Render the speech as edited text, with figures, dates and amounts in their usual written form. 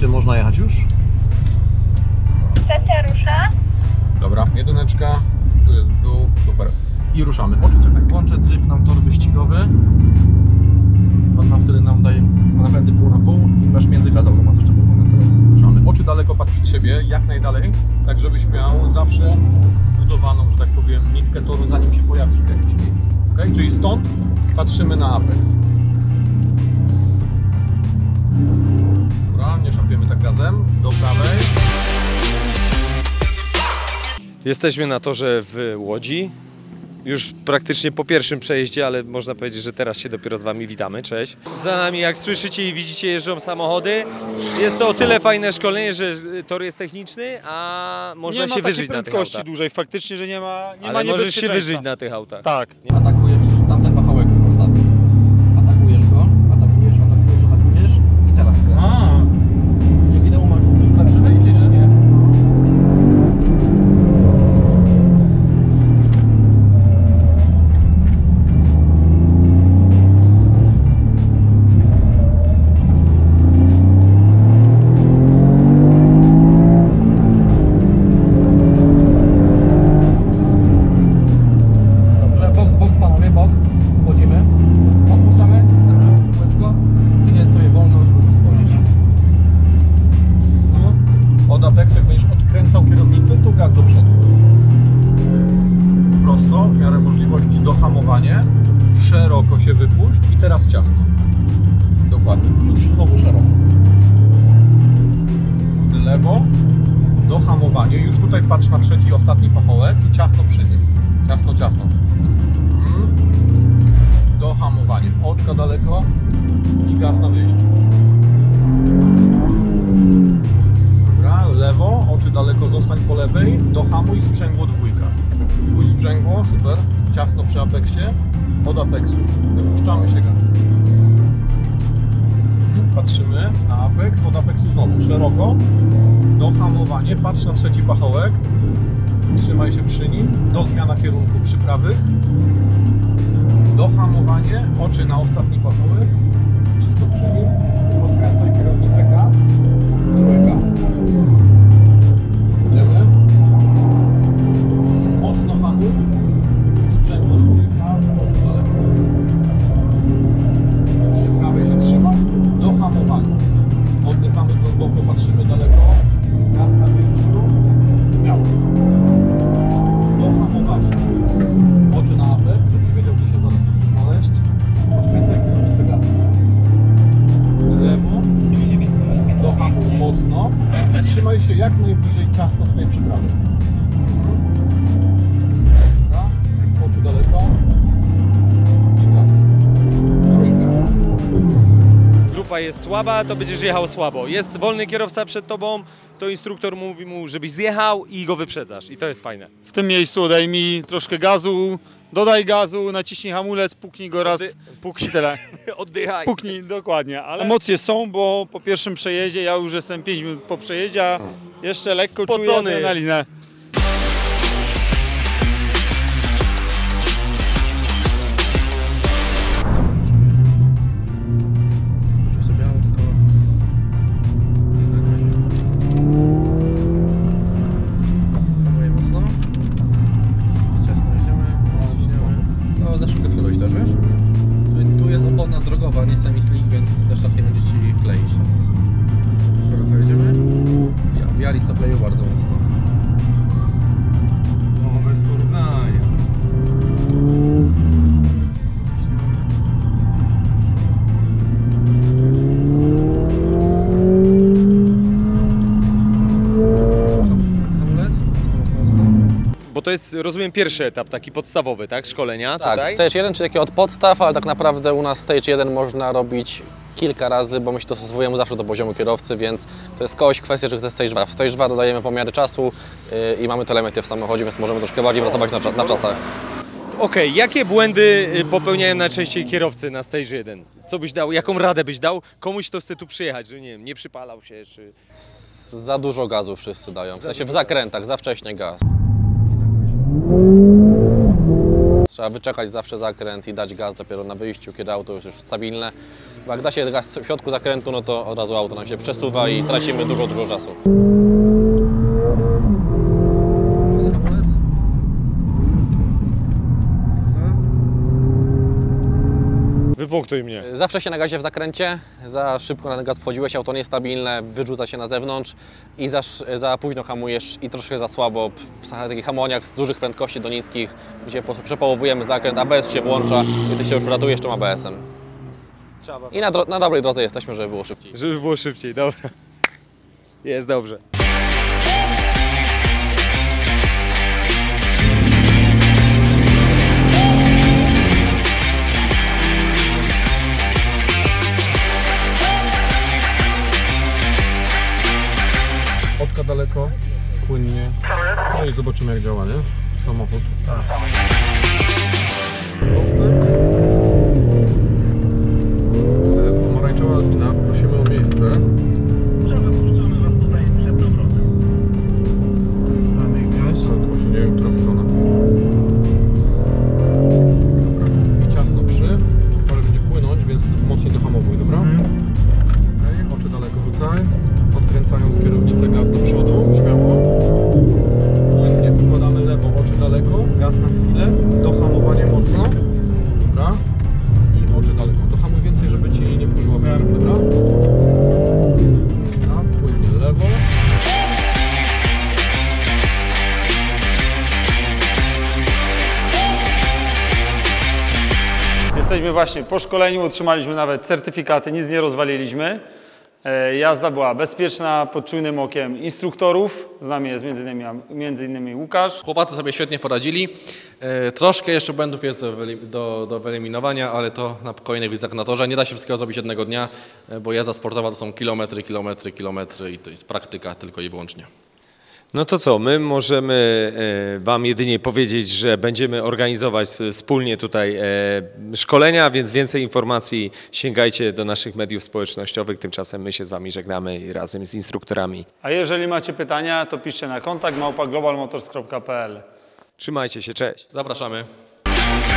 Czy można jechać już? Stacja rusza. Dobra, jedyneczka, tu jest dół, super. I ruszamy. Oczy czekaj. Włączę tryb nam tor wyścigowy. Ona wtedy nam daje napędy pół na pół i masz międzygaz automatyczny na teraz. Ruszamy. Oczy daleko, patrz przed siebie, jak najdalej, tak żebyś miał zawsze budowaną, że tak powiem, nitkę toru, zanim się pojawisz w jakimś miejscu. Okay? Czyli stąd patrzymy na apex. Dobra, nie szapiemy tak gazem. Do prawej. Jesteśmy na torze w Łodzi. Już praktycznie po pierwszym przejeździe, ale można powiedzieć, że teraz się dopiero z Wami witamy. Cześć. Za nami, jak słyszycie i widzicie, jeżdżą samochody. Jest to o tyle fajne szkolenie, że tor jest techniczny, a można się wyżyć na tych autach. dłużej, faktycznie, że nie ma Ale możesz się wyżyć na tych autach. Tak. Atakujesz tamten pachołek ostatni. Atakujesz go, atakujesz i teraz skręcasz. Dzięki temu masz dużo lepsze wyjście. Szeroko się wypuść i teraz ciasno. Dokładnie. I już znowu szeroko. Lewo, dohamowanie. Już tutaj patrz na trzeci, ostatni pachołek i ciasno przy nim. Ciasno, ciasno. Dohamowanie. Oczka daleko i gaz na wyjściu. Dobra, lewo, oczy daleko, zostań po lewej. Dohamuj, sprzęgło dwójka. Pójdź sprzęgło, super. Ciasno przy apeksie. Od apeksu wypuszczamy się gaz. Patrzymy na apeks, od apeksu znowu szeroko. Dohamowanie, patrz na trzeci pachołek. Trzymaj się przy nim. Do zmiana kierunku przy prawych. Dohamowanie, oczy na ostatni pachołek. Blisko przy nim. Podkręcaj kierownicę, gaz. Trójka. Idziemy. Mocno hamuj. Sprzęgło dwójka. Przy prawej się trzyma. Dohamowanie. Oddychamy głęboko, patrzymy daleko. Gaz na wyjściu. Miało. Dohamowanie. Oczy na apek, żebyś wiedział, gdzie się zaraz będziesz znaleźć. Podkręcaj kierownicę gaz. Lewo. Dohamuj mocno. Trzymaj się jak najbliżej ciasno tutaj przy prawej. Oczy daleko. I gaz. Trójka. Grupa jest słaba, to będziesz jechał słabo. Jest wolny kierowca przed tobą, to instruktor mówi mu, żebyś zjechał i go wyprzedzasz. I to jest fajne. W tym miejscu daj mi troszkę gazu, dodaj gazu, naciśnij hamulec, puknij go raz. Puknij tyle. Oddychaj. Puknij, dokładnie. Ale emocje są, bo po pierwszym przejeździe, ja już jestem 5 minut po przejeździe, a jeszcze lekko czuję adrenalinę. Drogowa, nie semi-slick, więc też tak nie będzie Ci kleić. Szeroko jedziemy. Ja, Yaris to kleił bardzo mocno. O, bez porównania. Bo to jest, rozumiem, pierwszy etap, taki podstawowy, tak? Szkolenia tak, tutaj? Stage 1, czyli taki od podstaw, ale tak naprawdę u nas Stage 1 można robić kilka razy, bo my się dostosowujemy zawsze do poziomu kierowcy, więc to jest kogoś kwestia, że chce Stage 2. W Stage 2 dodajemy pomiary czasu i mamy telemetry w samochodzie, więc możemy troszkę bardziej pracować na czasach. Okej, jakie błędy popełniają najczęściej kierowcy na Stage 1? Co byś dał, jaką radę byś dał komuś, kto chce tu przyjechać, że nie wiem, nie przypalał się, czy... Za dużo gazu wszyscy dają, w sensie w zakrętach, za wcześnie gaz. Trzeba wyczekać zawsze zakręt i dać gaz dopiero na wyjściu, kiedy auto już jest stabilne. Bo jak da się gaz w środku zakrętu, no to od razu auto nam się przesuwa i tracimy dużo czasu. Wypunktuj mnie. Zawsze się na gazie w zakręcie, za szybko na ten gaz wchodziłeś, auto niestabilne, wyrzuca się na zewnątrz i za późno hamujesz i troszkę za słabo. W takich hamowaniach z dużych prędkości do niskich, gdzie przepołowujemy zakręt, ABS się włącza i ty się już uratujesz tym ABS-em. I na dobrej drodze jesteśmy, żeby było szybciej. Żeby było szybciej, dobra. Jest dobrze. Oczka daleko, płynnie. No i zobaczymy jak działa, nie? Samochód. Mostek. Pomarańczowa Albina, prosimy o miejsce. Wypuszczamy Was tutaj przed powrotem. Właśnie nie wiem, która strona. Dobra. I ciasno przy. Ale będzie płynąć, więc mocniej dohamowuj, dobra? Okej, oczy daleko rzucaj. Odkręcając kierownicę, gaz do przodu, śmiało. Płynnie wkładamy lewo, oczy daleko, gaz na chwilę, dohamowanie mocno. Dobra. I oczy daleko. Dohamuj więcej, żeby Ci nie kurzyło przód, dobra? Dobra, płynnie lewo. Jesteśmy właśnie po szkoleniu, otrzymaliśmy nawet certyfikaty, nic nie rozwaliliśmy. Jazda była bezpieczna, pod czujnym okiem instruktorów. Z nami jest między innymi Łukasz. Chłopacy sobie świetnie poradzili. Troszkę jeszcze błędów jest do wyeliminowania, ale to na kolejnej wizytach na torze. Nie da się wszystkiego zrobić jednego dnia, bo jazda sportowa to są kilometry i to jest praktyka tylko i wyłącznie. No to co, my możemy Wam jedynie powiedzieć, że będziemy organizować wspólnie tutaj szkolenia, więc więcej informacji sięgajcie do naszych mediów społecznościowych. Tymczasem my się z Wami żegnamy razem z instruktorami. A jeżeli macie pytania, to piszcie na kontakt @globalmotors.pl. Trzymajcie się, cześć. Zapraszamy.